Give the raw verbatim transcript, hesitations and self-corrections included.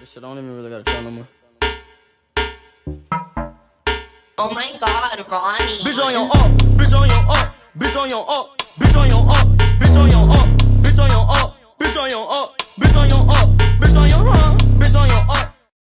This shit, I don't even really gotta tell no more. Oh my god, Ronnie. Bitch on your up, bitch on your up, bitch on your up.